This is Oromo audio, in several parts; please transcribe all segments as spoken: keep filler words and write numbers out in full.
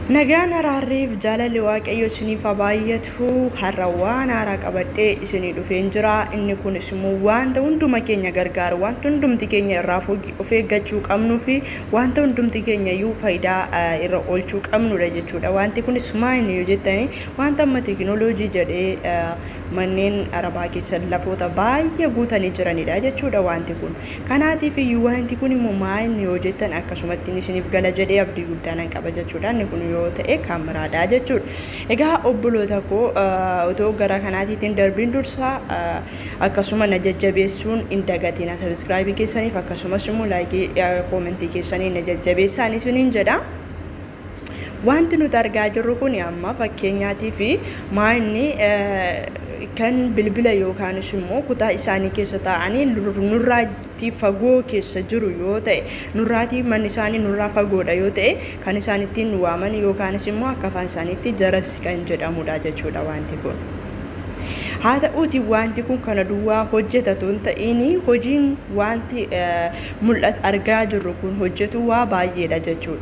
Nagaan araarriif jaalalli waaqayyo isiniif haa baay'atu. Har'a waan haaraa qabadhee isinii dhufeen jira. Inni kunis immoo wanta hunduma keenya gargaaru, wanta hundumti keenya irraa of eeggachuu qabnuu fi wanta hundumti keenya iyyuu faayidaa irra oolchuu qabnudha jechuudha. Wanti kunis maal yoo jettanii wanta amma teekinooloojii jedhee manneen arabaa keessa lafoota baay'ee guutanii jiranidha jechuudha wanti kun. Kanaatiif iyyuu wanti kun immoo maal yoo jettan akkasumatti isiniif gala jedhee abdii guddaan qaba jechuudha. Inni kun yoo ta'e kaameraadha jechuudha. Egaa obboloota koo otoo gara kanaatiitiin darbiin dursaa akkasuma na jajjabeessuun hin dagatina. Subscribe keessaniif akkasumas immoo laayikii koomentii keessanii na jajjabeessaa isiniin jedha. Wanti nuti argaa jirru kun amma fakkeenyaatii fi maanni kan bilbila yookaanis immoo kutaa isaanii keessa taa'anii nurraatii fagoo keessa jiru yoo ta'e, nurraatii manni isaanii nurraa fagoodha yoo ta'e, kan isaan ittiin waaman yookaanis immoo akka afaan isaaniitti jaras kan jedhamudha jechuudha wanti kun. Haa ta'uuti wanti kun kana duwwaa hojjetatu hin ta'in hojiin wanti mul'atu argaa jirru kun hojjetu waa baay'eedha jechuudha.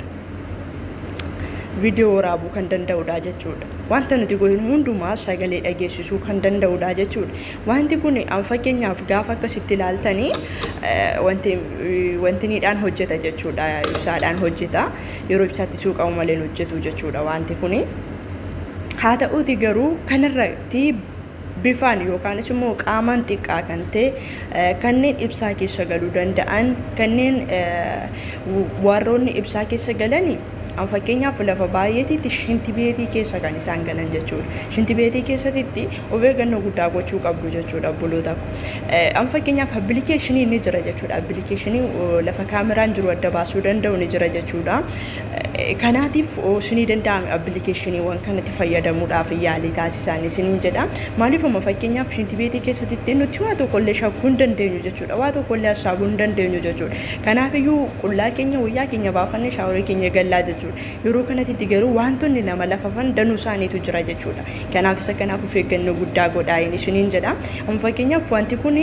Video waraabuu kan danda'udha jechuudha. Wanta nuti goonu hundumaa sagalee dhageessisuu kan danda'udha jechuudha. Wanti kun an fakkeenyaaf gaafa akkasitti ilaaltanii wanti wantiniidhaan hojjeta jechuudha. Ibsaadhaan hojjeta. Yeroo ibsaatti suuqamu malee hojjetu jechuudha wanti kun. Haa ta'uuti garuu kanarratti bifaan yookaanis immoo qaamaan xiqqaa kan ta'e kanneen ibsaa keessa galuu danda'an, kanneen warroonni ibsaa keessa galanii an fakkeenyaaf lafa baay'eetitti shintibeetii keessa kan isaan galan jechuudha. Shintibeetii keessatti of eeggannoo guddaa gochuu qabdu jechuudha obboloota ko. An fakkeenyaaf appilikeeshinii ni jira jechuudha. Appilikeeshinii lafa kaameraan jiru adda baasuu danda'u ni jira jechuudha. Kanaatiif isinii danda'ame appilikeeshiniiwwan kanatti fayyadamuudhaaf yaalii taasisaa isiniin jedha. Maaliifuma fakkeenyaaf shintibeetii keessatti nuti waa tokkollee shakkuu hin dandeenyu jechuudha. Waa tokkollee hasaabuu hin dandeenyu jechuudha. Kanaafiyyuu qullaa keenya wayyaa keenya baafannee shaaworii keenya gallaa jechuudha. Yeroo kanatti garuu wantoonni nama lafafan danuu isaaniitu jira jechuudha. Kanaaf isa kanaaf of eeggannoo guddaa godhaa isiniin jedha. Amma fakkeenyaaf wanti kun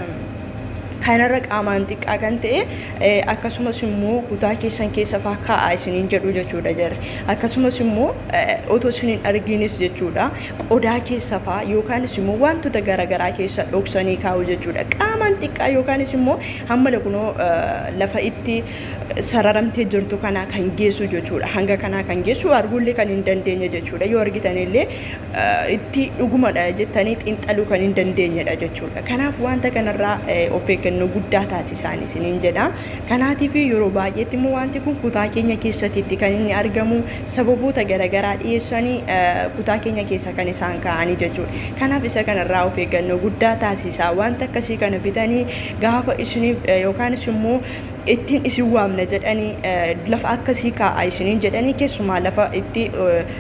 kanarra qaamaan xiqqaa kan ta'e akkasumas immoo kutaa keessan keessa fa'aa kaa'aa isiniin jedhu jechuudha jarri. Akkasumas immoo otoo isiniin arginis jechuudha qodaa keessa fa'aa yookaanis immoo wantoota garaagaraa keessa dhoksanii kaa'u jechuudha. Qaamaan xiqqaa yookaanis immoo hamma lakunoo lafa itti sararamtee jirtu kana kan geessu jechuudha. Hanga kanaa kan geessu arguullee kan hin dandeenye jechuudha. Yoo argitanillee itti dhugumadha jettanii xiinxaluu kan hin dandeenyedha jechuudha. Kanaaf wanta kanarraa of eeggannoo guddaa taasisaa isiniin jedha. Kanaatiif yeroo baay'eetti immoo wanti kun kutaa keenya keessatti kan inni argamu sababoota garaagaraa dhiyeessanii kutaa keenya keessa kan isaan kaa'anii jechuudha. Kanaaf isa kanarraa of eeggannoo guddaa taasisaa. Wanta akkasii kana bitanii gaafa isiniif yookaanis immoo ittiin isin waamna jedhanii lafa akkasii kaa'aa isiniin jedhanii keessumaa lafa itti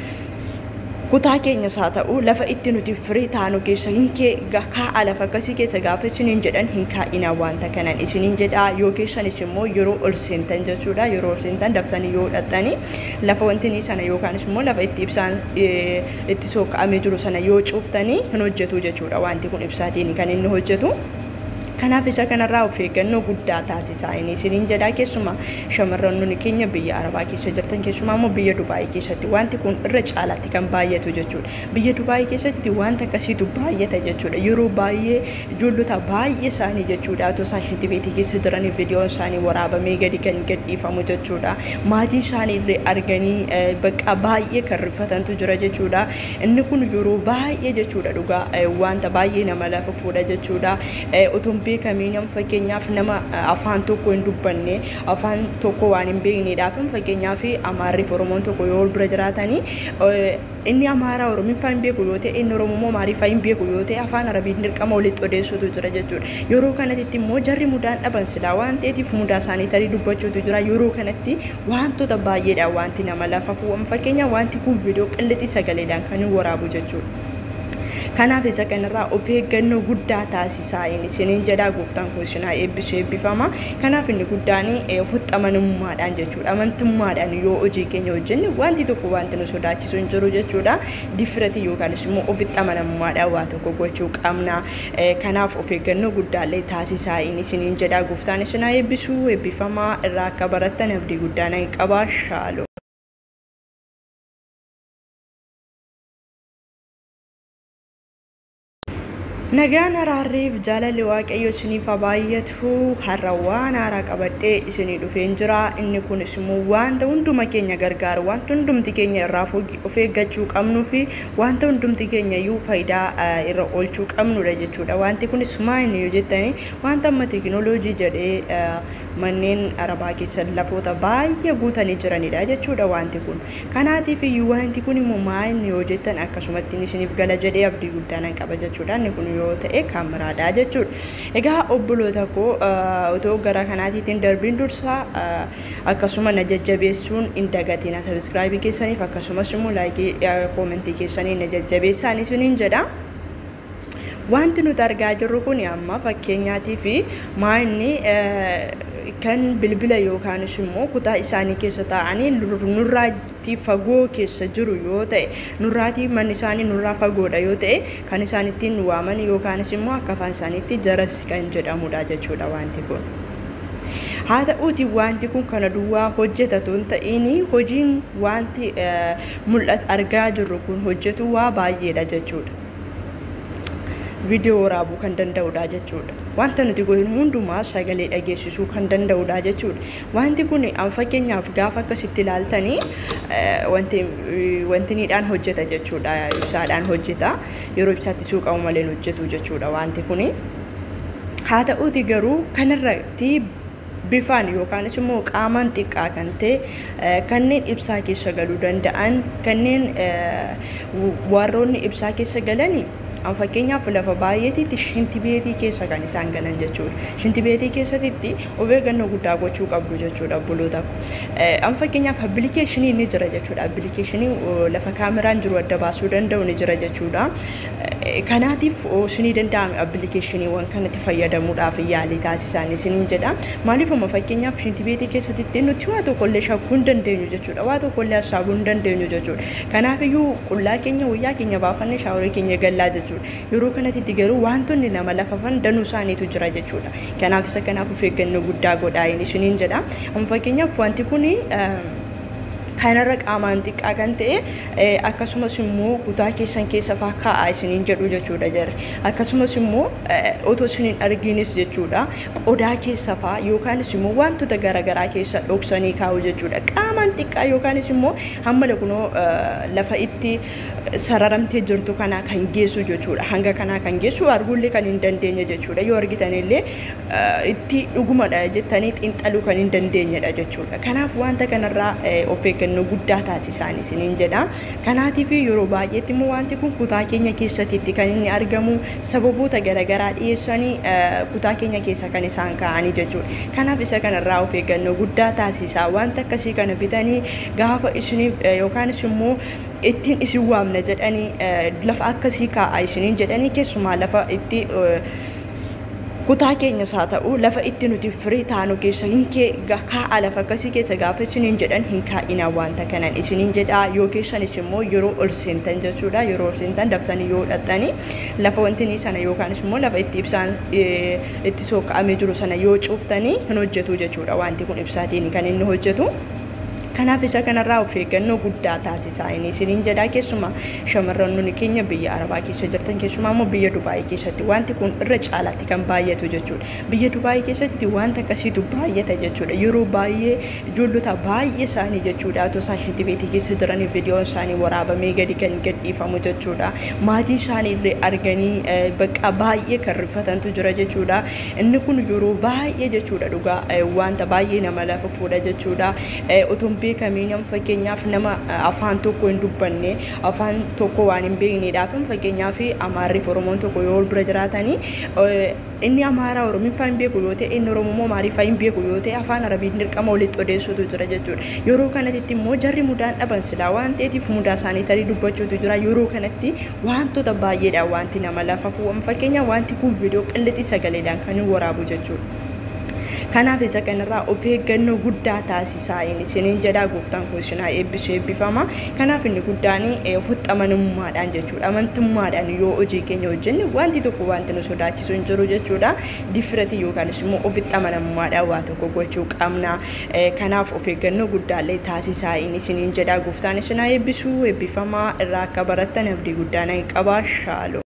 kutaa keenyas haa ta'u lafa itti nuti firii taanu keessa hin kaa'a lafa akkasii keessa gaafa isiniin jedhan hin kaa'inaa wanta kanan isiniin jedhaa yoo keessanis immoo yeroo ol seentan jechuudha. Yeroo ol seentan daftanii yoo hidhattanii lafa wantinii sana yookaanis immoo lafa itti ibsaan itti soqqa'amee jiru sana yoo cuuftanii hin hojjetu jechuudha. Wanti kun ibsaatiin kan inni hojjetu. Kanaaf isa kanarraa of eeggannoo guddaa taasisaa isiniin jedhaa. Keessumaa shamarran keenya biyya arabaa keessa jirtan keessumaa immoo biyya Dubaayii keessatti wanti kun irra caalaatti kan baay'atu jechuudha. Biyya Dubaayii keessatti wanta akkasiitu baay'ata jechuudha. Yeroo baay'ee ijoollota baay'ee isaanii jechuudha otoo isaan shintibeetii keessa jiranii viidiyoon isaanii waraabamee gadi kan gadhiifamu jechuudha. Maatiin isaanii illee arganii bakka baay'ee kan rifatantu jira jechuudha. Inni kun yeroo baay'ee jechuudha dhugaa wanta baay'ee nama lafa fuudha jechuudha. Otoo beekamiin fakkeenyaaf nama afaan tokko hin dubbanne afaan tokko waan hin beekneedhaaf fakkeenyaaf Amaarri fi Oromoon tokko yoo wal bira jiraatanii inni Amaaraa Oromiffaa hin beeku yoo ta'e inni Oromoo Amaariffaa hin beeku yoo ta'e afaan Arabiin dirqama walitti odeessutu jira jechuudha. Yeroo kanatti immoo jarri mudaan dhaban silaa waan ta'eetiif mudaa isaanii tarii dubbachuutu jira. Yeroo kanatti wantoota baay'eedhaan wanti nama lafafuu fakkeenyaaf wanti kun viidiyoo qillixii sagaleedhaan kan hin waraabu jechuudha. Kanaaf isa kanarraa of eeggannoo guddaa taasisaa isiniin jedhaa. Gooftaan koo isin haa eebbisu eebbifama. Kanaaf inni guddaan ofitti amanamummaadhaan jechuudha. Amantummaadhaan yoo hojii keenya hojjenne wanti tokko wanti nu sodaachisu hin jiru jechuudha. Difirati yookaanis immoo ofitti amanamummaadhaan waa tokko gochuu qabna. Kanaaf of eeggannoo guddaallee taasisaa isiniin jedhaa. Gooftaan isin haa eebbisu eebbifama. Irraa akka barattan abdii guddaan qaba. Shaaloo. Nagaan araarriif jaalalli waaqayyo isiniif haa baay'atu. Har'a waan haaraa qabadhee isinii dhufeen jira. Inni kunis immoo wanta hunduma keenya gargaaru, wanta hundumti keenya irraa of eeggachuu qabnuu fi wanta hundumti keenya iyyuu faayidaa irra oolchuu qabnudha jechuudha. Wanti kunis maal inni yoo jettanii wanta amma teekinooloojii jedhee manneen arabaa keessa lafoota baay'ee guutanii jiranidha jechuudha wanti kun. Kanaatiif iyyuu wanti kun immoo maal inni yoo jettan akkasumatti isiniif gala jedhee abdii guddaan qaba jechuudha. Inni kun yoo ta'e kaameraadha jechuudha. Egaa obboloota koo otoo gara kanaatiitiin darbiin dursa akkasuma na jajjabeessuun hin dagatina. Sabiskiraayibii keessaniif akkasumas immoo laayikii koomentii keessanii na jajjabeessaa isiniin jedha. Wanti nuti argaa jirru kun amma fakkeenyaatii fi maanni kan bilbila yookaanis immoo kutaa isaanii keessa taa'anii nurraatii fagoo keessa jiru yoo ta'e, nurraatii manni isaanii nurraa fagoodha yoo ta'e, kan isaan ittiin waaman yookaanis immoo akka afaan isaaniitti jaras kan jedhamudha jechuudha wanti kun. Haa ta'uuti wanti kun kana duwwaa hojjetatu hin ta'in hojiin wanti mul'atu argaa jirru kun hojjetu waa baay'eedha jechuudha. Video waraabuu kan danda'udha jechuudha. Wanta nuti goonu hundumaa sagalee dhageessisuu kan danda'udha jechuudha. Wanti kun an fakkeenyaaf gaafa akkasitti ilaaltanii wanti wantiniidhaan hojjeta jechuudha. Ibsaadhaan hojjeta. Yeroo ibsaatti suuqamu malee hojjetu jechuudha wanti kun. Haa ta'uuti garuu kanarratti bifaan yookaanis immoo qaamaan xiqqaa kan ta'e kanneen ibsaa keessa galuu danda'an, kanneen warroonni ibsaa keessa galanii fakkeenyaaf lafa baay'eetitti shinti beetii keessa kan isaan galan jechuudha. Shinti beetii keessatti of eeggannoo guddaa gochuu qabdu jechuudha obboloota koo. An fakkeenyaaf aappilikeeshinii ni jira jechuudha. Aappilikeeshinii lafa kaameraan jiru adda baasuu danda'u ni jira jechuudha. Kanaatiif isinii danda'ame aappilikeeshiniiwwan kanatti fayyadamuudhaaf yaalii taasisan isiniin jedha. Maaliifuma fakkeenyaaf shinti beetii keessatti nuti waa tokkollee shakkuu hin dandeenyu jechuudha. Waa tokkollee hasaabuu hin dandeenyu jechuudha. Kanaafiyyuu qullaa keenya wayyaa keenya baafannee shaaworii keenya gallaa jechuudha. Yeroo kanatti garuu wantoonni nama lafafan danuu isaaniitu jira jechuudha. Kanaaf isa kanaaf of eeggannoo guddaa godhaa isiniin jedha. Fakkeenyaaf wanti kun kanarra qaamaan xiqqaa kan ta'e akkasumas immoo kutaa keessan keessa fa'aa kaa'aa isiniin jedhu jechuudha jarri. Akkasumas immoo otoo isiniin arginis jechuudha qodaa keessa fa'aa yookaanis immoo wantoota garaagaraa keessa dhoksanii kaa'u jechuudha. Qaamaan xiqqaa yookaanis immoo hamma kunoo lafa itti sararamtee jirtu kana kan geessu jechuudha. Hanga kanaa kan geessu arguullee kan hin dandeenye jechuudha. Yoo argitanillee itti dhugumadha jettanii xiinxaluu kan hin dandeenyedha jechuudha. Kanaaf wanta kanarraa of eeggannoo guddaa taasisaa isiniin jedha. Kanaatiif yeroo baay'eetti immoo wanti kun kutaa keenya keessatti kan inni argamu sababoota garaagaraa dhiyeessanii kutaa keenya keessa kan isaan kaa'anii jechuudha. Kanaaf isa kanarraa of eeggannoo guddaa taasisaa. Wanta akkasii kana bitanii gaafa isiniif yookaanis immoo ittiin isin waamna jedhanii lafa akkasii kaa'aa isiniin jedhanii keessumaa lafa itti kutaa keenyas haa ta'u lafa itti nuti firii taanu keessa hin kaa'a lafa akkasii keessa gaafa isiniin jedhan hin kaa'inaa wanta kanan isiniin jedhaa. Yoo keessanis immoo yeroo ol seentan jechuudha. Yeroo ol seentan daftanii yoo hidhattanii lafa wantinii sana yookaanis immoo lafa itti ibsaan itti sokka'amee jiru sana yoo cuuftanii hin hojjetu jechuudha. Wanti kun ibsaatiin kan inni hojjetu. Kanaaf isa kanarraa of eeggannoo guddaa taasisaa isiniin jedhaa. Keessumaa shamarran nuni keenya biyya arabaa keessa jirtan keessumaa immoo biyya Dubaayii keessatti wanti kun irra caalaatti kan baay'atu jechuudha. Biyya Dubaayii keessatti wanta akkasiitu baay'ata jechuudha. Yeroo baay'ee ijoollota baay'ee isaanii jechuudha otoo isaan shinti beetii keessa jiranii viidiyoon isaanii waraabamee gadi kan gadhiifamu jechuudha. Maatii isaanii illee arganii bakka baay'ee kan rifatantu jira jechuudha. Inni kun yeroo baay'ee jechuudha dhugaa wanta baay'ee nama lafa fuudha jechuudha. Otoo beekamiin fakkeenyaaf nama afaan tokko hin dubbanne afaan tokko waan hin beekneedhaaf fakkeenyaaf Amaarri fi Oromoon tokko yoo wal bira jiraatanii inni Amaaraa Oromiffaa hin beeku yoo ta'e inni Oromoo Amaariffaa hin beeku yoo ta'e afaan Arabiin dirqama walitti odeessuutu jira jechuudha. Yeroo kanatti immoo jarri mudaan dhaban silaa waan ta'eetiif mudaa isaanii tarii dubbachuutu jira. Yeroo kanatti wantoota baay'eedha wanti nama lafafuu fakkeenyaaf wanti kun viidiyoo qillixii sagaleedhaan kan waraabu jechuudha. Kanaaf isa kanarraa of eeggannoo guddaa taasisaa isiniin jedhaa. Gooftaan kun isin haa eebbisu eebbifama. Kanaaf inni guddaan ofitti amanamummaadhaan jechuudha. Amantummaadhaan yoo hojii keenya hojjenne wanti tokko wanti nu sodaachisu hin jiru jechuudha. Difirati yookaanis immoo ofitti amanamummaadhaan waa tokko gochuu qabna. Kanaaf of eeggannoo guddaallee taasisaa isiniin jedhaa. Gooftaan isin haa eebbisu eebbifama. Irraa akka barattan abdii guddaan qaba. Shaaloo.